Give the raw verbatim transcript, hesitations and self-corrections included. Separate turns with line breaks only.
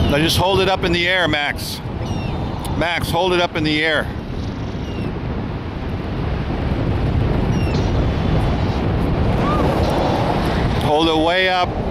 Now just hold it up in the air, Max. Max, hold it up in the air. Hold it way up.